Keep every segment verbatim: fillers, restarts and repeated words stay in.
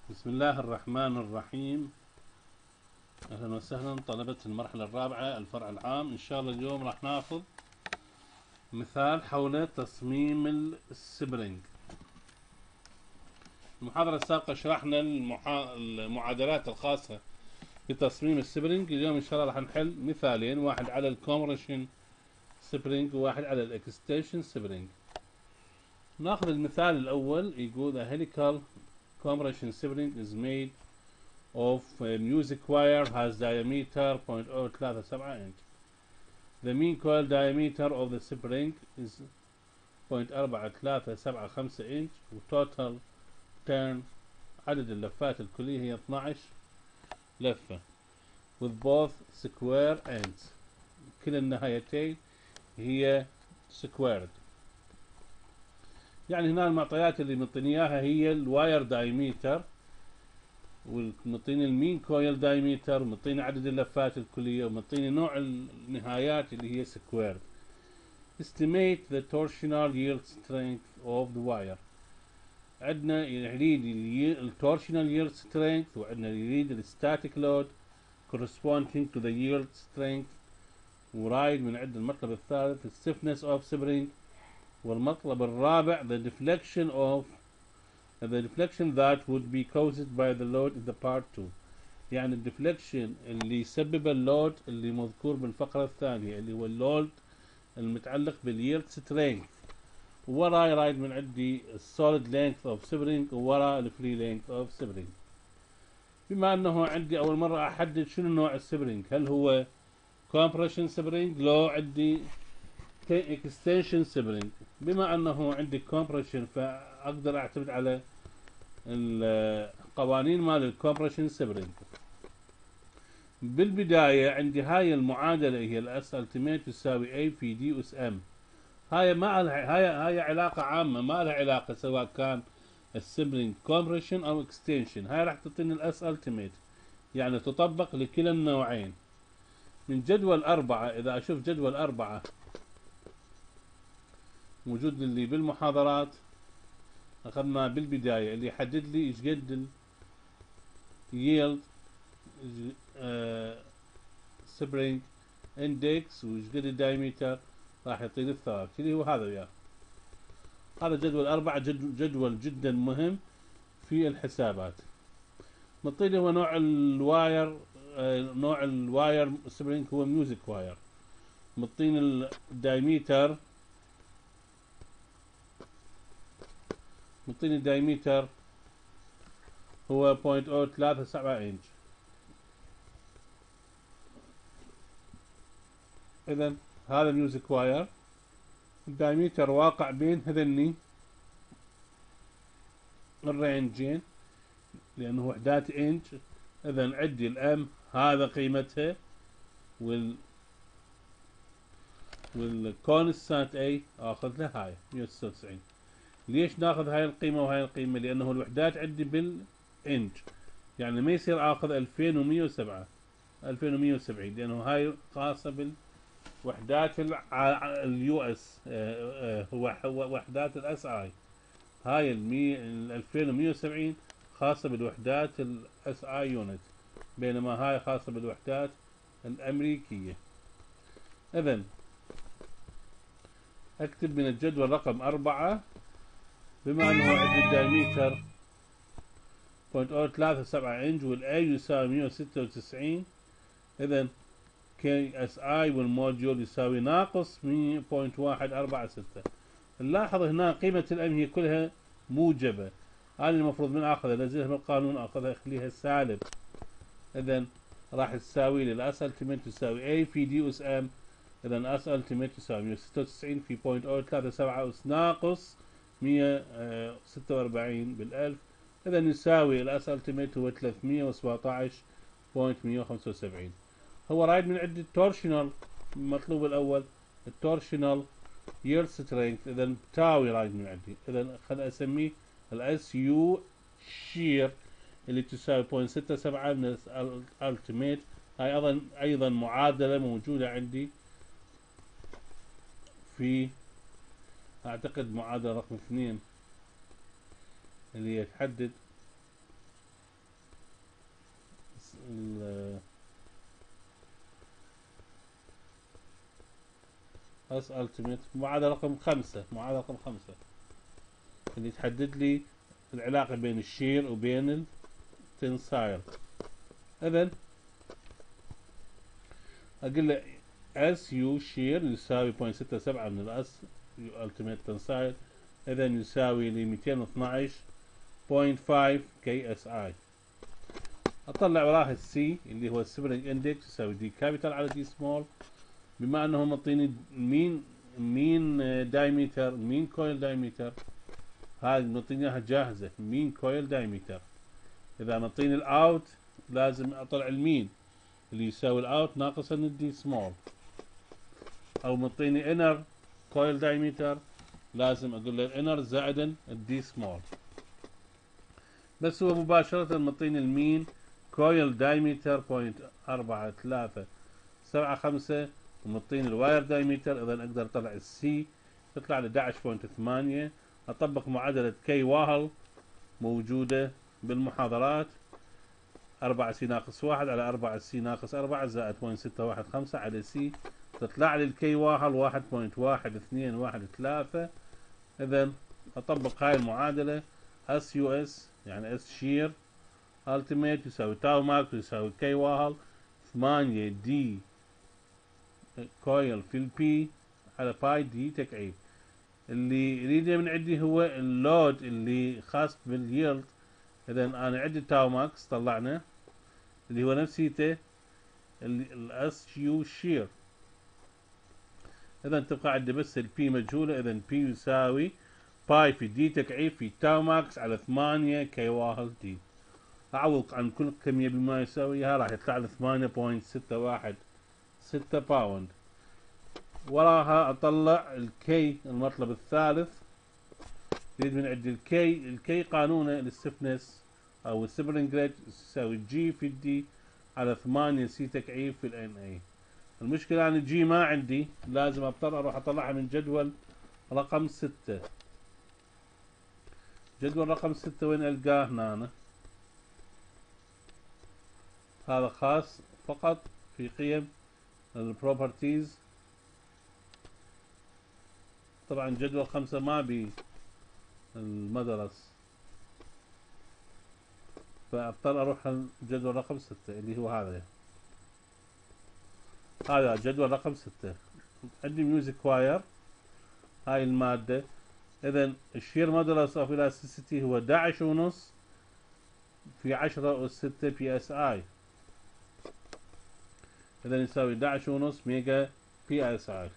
بسم الله الرحمن الرحيم. أهلا وسهلا طلبة المرحلة الرابعة الفرع العام. إن شاء الله اليوم راح ناخذ مثال حول تصميم السبرينج. المحاضرة السابقة شرحنا المحا... المعادلات الخاصة بتصميم السبرينج. اليوم إن شاء الله راح نحل مثالين، واحد على الكومبريشن سبرينج وواحد على الاكستنشن سبرينج. ناخذ المثال الأول. يقول a helical compression spring is made of a music wire has diameter zero point zero three seven inch. The mean coil diameter of the spring is zero point four three seven five inch وtotal turn عدد اللفات الكلية هي اثنعش لفة with both square ends. كلا النهايتين هي squared. يعني هنا المعطيات اللي مطيني اياها هي الواير دايميتر، ومطيني المين كويل دايميتر، ومطيني عدد اللفات الكلية، ومطيني نوع النهايات اللي هي سكوير. estimate the torsional yield strength of the wire. عندنا يريد التورشنال yield strength، وعندنا يريد الستاتيك لود corresponding to the yield strength، ورايد من عند المطلب الثالث stiffness of spring، والمطلب الرابع the deflection of the deflection that would be caused by the load in the part two. يعني الديفليكشن اللي يسبب اللود اللي مذكور بالفقرة الثانية اللي هو اللود المتعلق بالييلد سترينث. ووراي رايد من عندي السوليد لينث اوف سبرينج وورا الفري لينث اوف سبرينج. بما انه عندي اول مرة احدد شنو نوع السبرينج، هل هو كومبريشن سبرينج لو عندي اكستنشن سبرينج. بما انه عندي كومبريشن فاقدر اعتمد على القوانين مال الكومبريشن سبرينج. بالبداية عندي هاي المعادلة هي الاس التيميت تساوي اي في دي اس ام. هاي ما لها هاي هاي علاقة عامة، ما لها علاقة سواء كان السبرينج كومبريشن او اكستنشن. هاي راح تعطيني الاس التيميت، يعني تطبق لكلا النوعين. من جدول أربعة، إذا أشوف جدول أربعة موجود اللي بالمحاضرات أخذنا بالبداية اللي يحدد لي إيش قد اليلد سبرينج اندكس وإيش قد الدايمتر، راح يعطيني الثوابت اللي هو هذا وياه. هذا جدول أربعة، جدول, جدول جدا مهم في الحسابات. مطيني هو نوع الواير، نوع الواير سبرينج هو ميوزك واير. مطيني الدايمتر، مطيني الدايمتر هو صفر فاصلة صفر ثلاثة سبعة انش. اذا هذا ميوزك واير، الدايمتر واقع بين هذني الرينجين لانه وحدات انش. اذا عندي الام هذا قيمتها، وال والكونستانت اي اخذ له هاي مية وستة وتسعين. ليش ناخذ هاي القيمة وهاي القيمة؟ لانه الوحدات عندي بالانش، يعني ما يصير اخذ ألفين ومية وسبعة ألفين ومية وسبعين لانه هاي خاصة بالوحدات اليو اس، هو وحدات الاس اي. هاي ال ألفين ومية وسبعين خاصة بالوحدات الاس اي يونت، بينما هاي خاصة بالوحدات الامريكية. اذا اكتب من الجدول رقم أربعة، بما انه عندي الدايمتر صفر فاصلة صفر ثلاثة سبعة انش والاي يساوي مية وستة وتسعين، اذا كي اس اي والموديول يساوي ناقص صفر فاصلة واحد أربعة ستة. نلاحظ هنا قيمة الام هي كلها موجبة. انا المفروض من اخذها انزلها من القانون اخذها اخليها سالب. اذا راح تساوي لي الاس التيميت تساوي اي في دي اس ام. اذا اس التيميت تساوي مية وستة وتسعين في صفر فاصلة صفر ثلاثة سبعة اس ناقص مية وستة وأربعين بالألف. اذا يساوي الاس التيميت هو ثلاثمية وسبعطعش فاصلة مية وخمسة وسبعين. هو رايد من عندي التورشنال، المطلوب الاول التورشنال ييلد سترينث. اذا تاوي رايد من عندي، اذا خل اسميه الاس يو شير اللي تساوي صفر فاصلة ستة سبعة من الالتيميت. هاي ايضا ايضا معادله موجوده عندي في اعتقد معادله رقم اثنين اللي هي تحدد اس التيميت معادلة رقم خمسة، معادلة رقم خمسة اللي تحدد لي العلاقة بين الشير وبين التنسايل. اذا اقول له اس يو شير يساوي صفر فاصلة ستة سبعة من الاس يو التيميت تنسايل، اذا يساوي ل مئتين واثناشر فاصلة خمسة كي اس اي. اطلع وراه السي اللي هو السبرنج اندكس يساوي دي كابيتال على دي سمول، بما انه معطيني مين مين دايمتر مين كويل دايمتر، هذه معطيني اياها جاهزه مين كويل دايمتر. اذا معطيني الاوت لازم اطلع المين اللي يساوي الاوت ناقصا الدي سمول، او معطيني انر كويل دايمتر لازم اقول له الانر زائدا الدي سمول. بس هو مباشره معطيني المين كويل دايمتر صفر فاصلة أربعة ثلاثة سبعة خمسة، ومعطيني الواير دايمتر، اذا اقدر اطلع السي تطلع لي احد عشر فاصلة ثمانية. اطبق معادلة كي واهل موجودة بالمحاضرات، أربعة سي ناقص واحد على أربعة سي ناقص أربعة زائد صفر فاصلة ستة واحد خمسة على سي، تطلع لي الكي واهل واحد فاصلة واحد اثنين واحد ثلاثة. اذا اطبق هاي المعادلة اس يو اس يعني اس شير التيميت يساوي تاو ماكس يساوي كي واهل ثمانية دي كويل في البي على باي دي تكعيب. اللي يريده من عندي هو اللود اللي خاص باليلد، اذا انا عندي تاو ماكس طلعنا اللي هو نفسيته الاس يو شير، اذا تبقى عندي بس البي مجهوله، اذا بي يساوي باي في دي تكعيب في تاو ماكس على ثمانية كي واحد دي. اعوض عن كل كمية بما يساويها راح يطلع لي ثمانية فاصلة ستة واحد ستة باوند. وراها اطلع الكي المطلب الثالث، يريد من عندي الكي، الكي قانونه الستفنس او السبرنج ريت يساوي جي في الدي على ثمانية سي تكعيب في الان اي. المشكلة انا جي ما عندي، لازم اضطر اروح اطلعها من جدول رقم ستة. جدول رقم ستة وين القاه؟ هنا هذا خاص فقط في قيم البروبرتيز. طبعا جدول خمسة ما بي المدرس، فاضطر اروح الجدول رقم ستة اللي هو هذا. هذا جدول رقم ستة عندي ميوزك واير هاي المادة. اذا الشير مودولس اوف الاستيسيتي هو احد عشر ونص في عشرة أس ستة بي اس اي، اذا يساوي احد عشر ونص ميجا بي اس اي.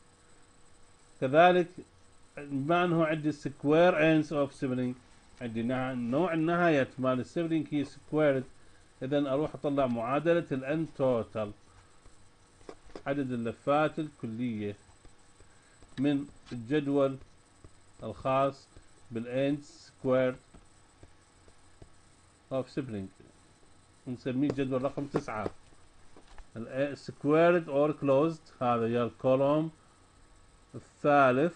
كذلك بما انه عندي سكوير اندز اوف سبرينج، عندي نوع النهاية مال السبرينج هي سكويرد، اذا اروح اطلع معادلة الان توتال عدد اللفات الكلية من الجدول الخاص بالاند سكويرد اوف سبرينج، نسميه جدول رقم تسعة سكويرد اور كلوزد. هذا يا الكولوم الثالث.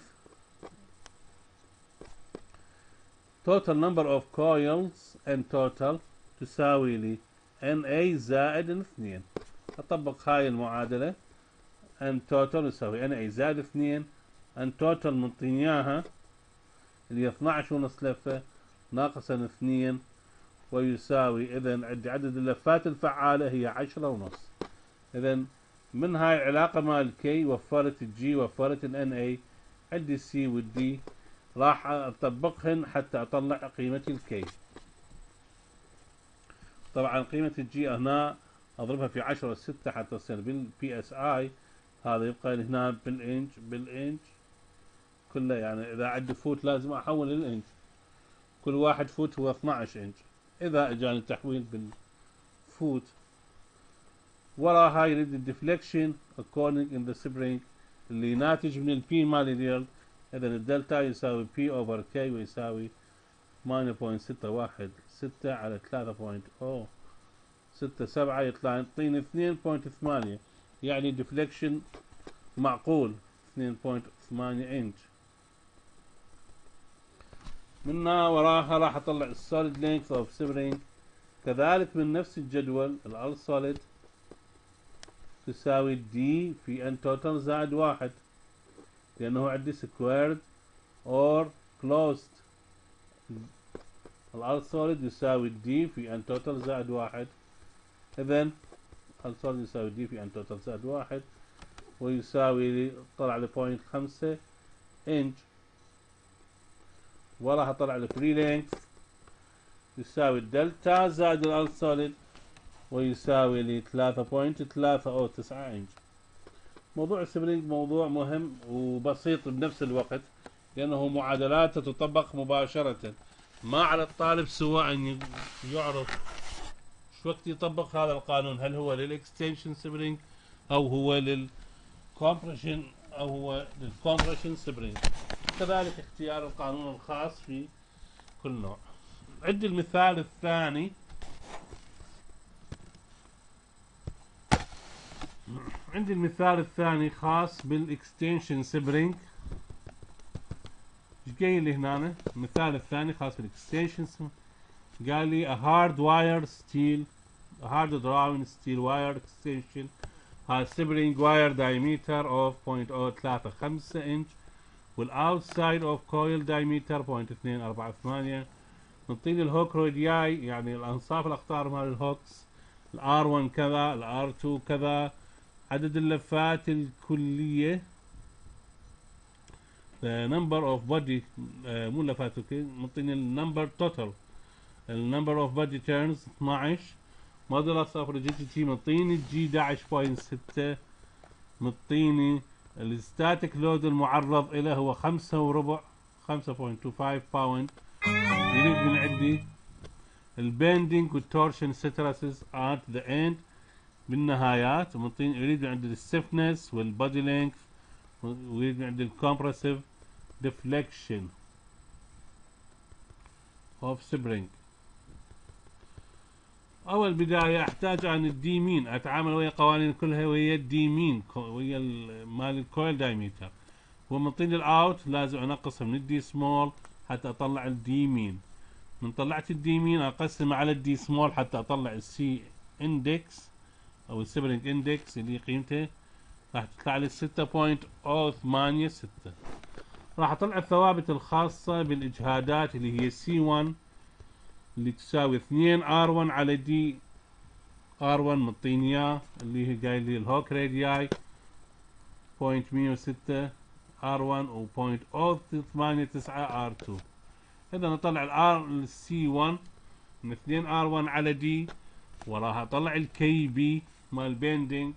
total number of coils and total تساوي لي ان اي زائد اثنين. اطبق هاي المعادلة ان توتال يساوي ان اي زائد اثنين، ان توتال منطيني اياها اللي هي اثني عشر ونص لفة ناقصا اثنين، ويساوي اذا عندي عدد اللفات الفعالة هي عشرة ونص. اذا من هاي العلاقة مال الكي وفرت الجي وفرت الان اي، عندي السي والدي راح اطبقهن حتى اطلع قيمة الكي. طبعا قيمة الجي هنا اضربها في عشرة ستة حتى تصير بالبي اس اي، هذا يبقى هنا بالانش بالانش كله، يعني اذا عندي فوت لازم احول الانش، كل واحد فوت هو اثني عشر انش اذا اجاني التحويل بالفوت. ورا هاي يريد الديفليكشن according in the spring اللي ناتج من البي مال اليلد، اذا الدلتا يساوي بي اوفر كي ويساوي ثمانية فاصلة ستة واحد ستة على ثلاثة فاصلة صفر ستة سبعة، يطلع يعطيني اثنين فاصلة ثمانية، يعني ديفليكشن معقول اثنين فاصلة ثمانية انش. من وراها راح اطلع السوليد لينث اوف سبرينج كذلك من نفس الجدول ال solid تساوي d في n total زائد واحد، لأنه عندي squared or closed. ال solid يساوي d في n total زائد واحد، إذن ال solid يساوي d في n total زائد واحد، ويساوي لي طلع لي بوينت خمسة إنش. وراح أطلع لي free length يساوي الدلتا زائد ال solid، ويساوي لي ثلاثة بوينت ثلاثة أو تسعة إنش. موضوع السبرينج موضوع مهم وبسيط بنفس الوقت، لأنه معادلاته تطبق مباشرة. ما على الطالب سوى أن يعرف شو وقت يطبق هذا القانون، هل هو للإكستنشن سبرينج أو هو للكومبريشن أو هو للكومبريشن سبرينج. كذلك اختيار القانون الخاص في كل نوع. عندي المثال الثاني. عندي المثال الثاني خاص بالاكستنشن سبرينج. ايش قايل لي هنا؟ المثال الثاني خاص بالاكستنشن سبرينج. قال لي a hard wire steel a hard drawing steel wire extension has spring wire diameter of zero point zero ثلاثة خمسة inch والoutside of coil diameter صفر فاصلة اثنين أربعة ثمانية. نعطيني الهوك رادياي، يعني الانصاف الاقطار مال الهوكس، الار واحد كذا، الار اثنين كذا، عدد اللفات الكلية number of body مو لفات اوكي، نعطيني النمبر توتال، النمبر اوف بادي تيرنز اثناشر، مودولس اوف ريجيديتي مطيني الجي احد عشر فاصلة ستة، مطيني الستاتيك لود المعرض له هو خمسة وربع خمسة فاصلة اثنين وعشرين باوند. يريد من عندي البندنج والتورشن ستراسز ات ذا اند بالنهايات، ومطيني يريد من عندي الستفنس والبادي لينث، ويريد من عندي الكومبرسيف ديفليكشن اوف سبرينج. اول بداية احتاج عن الدي مين، اتعامل ويا قوانين كلها ويا الدي مين ويا مال الكويل دايمتر، ومنطيني الاوت لازم انقص من الدي سمول حتى اطلع الدي مين. من طلعت الدي مين اقسم على الدي سمول حتى اطلع السي اندكس او السبرينج اندكس اللي قيمته راح تطلع لي ستة فاصلة صفر ثمانية ستة. راح اطلع الثوابت الخاصة بالاجهادات اللي هي سي واحد اللي تساوي اثنين ار واحد على دي ار واحد مطيني اياه، اللي هي قايل لي الهوك رادياي صفر فاصلة مية وستة ار واحد و صفر فاصلة صفر ثمانية تسعة ار اثنين. اذا نطلع الار السي واحد من اثنين ار واحد على دي، وراح اطلع الكي بي مال بيندنج،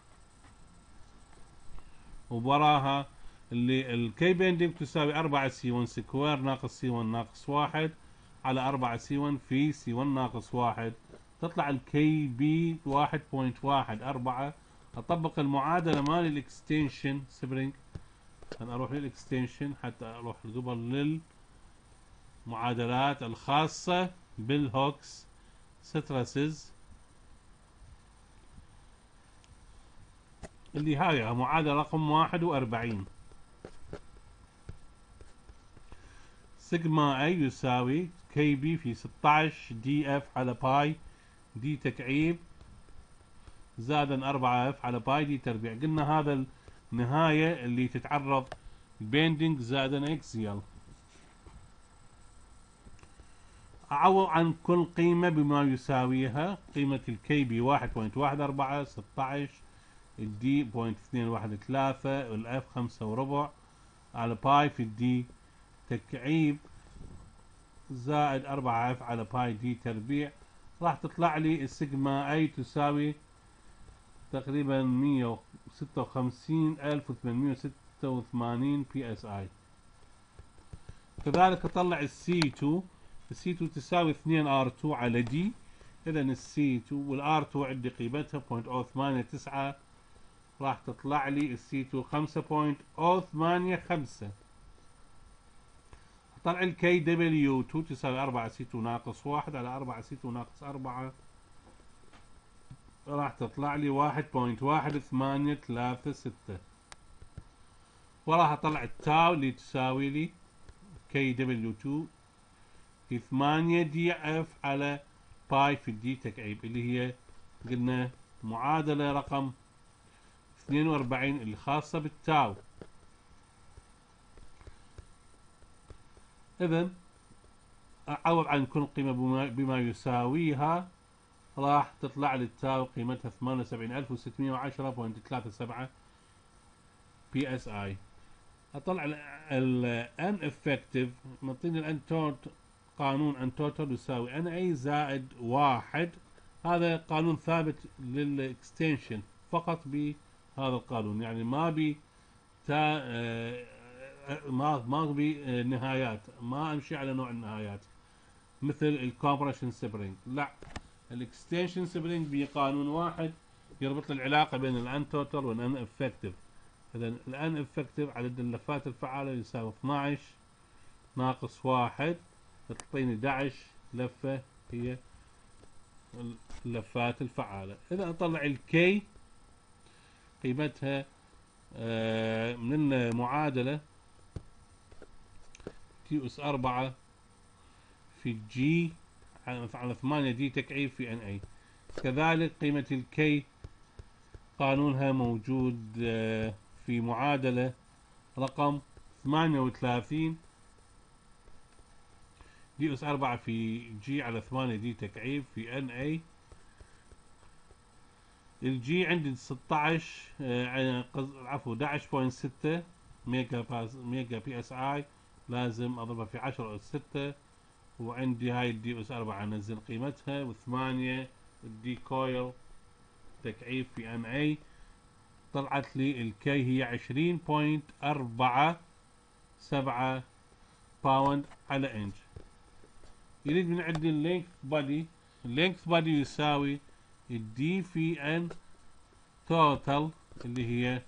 ووراها اللي الكي بيندنج تساوي أربعة سي واحد سكوير ناقص سي واحد ناقص واحد على أربعة سي واحد في سي واحد ناقص واحد، تطلع الكي بي واحد فاصلة واحد أربعة. اطبق المعادلة مال الاكستنشن سبرينج، انا اروح للاكستنشن حتى اروح قبل للمعادلات الخاصة بالهوكس ستراسز، اللي هاي معادلة رقم واحد وأربعين. سيجما اي يساوي كي بي في ستة عشر دي اف على باي دي تكعيب زائدا أربعة اف على باي دي تربيع. قلنا هذا النهاية اللي تتعرض بيندنج زائدا اكسيال. اعوض عن كل قيمة بما يساويها. قيمة الكي بي واحد فاصلة واحد أربعة ستة عشر، الدي صفر فاصلة اثنين واحد ثلاثة، والاف خمسة وربع على باي في الدي تكعيب زائد أربعة اف على باي دي تربيع. راح تطلع لي السيجما اي تساوي تقريبا مية وستة وخمسين ألف وثمانمية وستة وثمانين بي اس اي. كذلك اطلع السي اثنين، السي اثنين تساوي اثنين ار اثنين على دي، اذا السي اثنين والار اثنين عندي قيمتها صفر فاصلة صفر ثمانية تسعة، راح تطلع لي السي اثنين خمسة فاصلة صفر ثمانية خمسة. طلع الكي دبليو اثنين تساوي أربعة سي اثنين ناقص واحد على أربعة سي اثنين ناقص أربعة، راح تطلع لي واحد فاصلة واحد ثمانية ثلاثة ستة. وراح اطلع التاو اللي تساوي لي كي دبليو اثنين في ثمانية دي اف على باي في الدي تكعيب، اللي هي قلنا معادلة رقم اثنين وأربعين اللي خاصة بالتاو. إذا أعوض عن كل قيمة بما, بما يساويها، راح تطلع لي التاو قيمتها ثمانية وسبعين ألف وستمائة وعشرة فاصلة ثلاثة سبعة بي اس اي. اطلع الان افكتيف، معطيني الان توت، قانون ان توتال يساوي ان اي زائد واحد. هذا قانون ثابت للاكستنشن فقط بهذا القانون، يعني ما بي تا آه ما ما بي نهايات، ما امشي على نوع النهايات مثل الكومبريشن سبرينج. لا، الاكستنشن سبرينج بقانون واحد يربط العلاقه بين الان توتال والان افكتيف. اذا الان افكتيف عدد اللفات الفعاله يساوي اثناعش ناقص واحد، تعطيني احد عشر لفه هي اللفات الفعاله. اذا اطلع الكي قيمتها آه من المعادله تي اس أربعة في جي على ثمانية دي تكعيب في ان اي. كذلك قيمه الكي قانونها موجود آه في معادله رقم ثمانية وثلاثين دي اس أربعة في جي على ثمانية دي تكعيب في ان اي. الجي عندي ستة عشر آه عفوا احد عشر فاصلة ستة ميجا باس ميجا بي اس اي، لازم اضربها في عشرة اس ستة. وعندي هاي الدي اس أربعة انزل قيمتها، وثمانية الدي كويل تكعيب في ان اي. طلعت لي الكي هي عشرين فاصلة أربعة سبعة باوند على انش. يريد من عندي اللينث بادي، اللينث بادي يساوي الدي في ان توتال اللي هي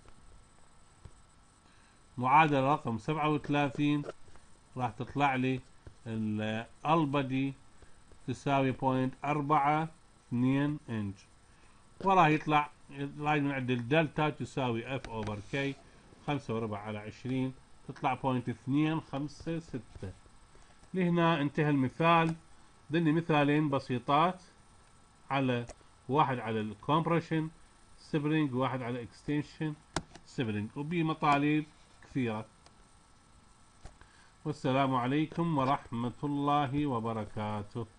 معادلة رقم سبعة وثلاثين، راح تطلع لي البادي تساوي بوينت أربعة اثنين انش، وراح يطلع راح من عند الدلتا تساوي اف اوفر كي خمسة وربع على عشرين، تطلع بوينت اثنين خمسة ستة. لهنا انتهى المثال. ضمن مثالين بسيطات، على واحد على الكومبريشن سبرينج وواحد على اكستنشن سبرينج، وبمطالب كثيرة. والسلام عليكم ورحمة الله وبركاته.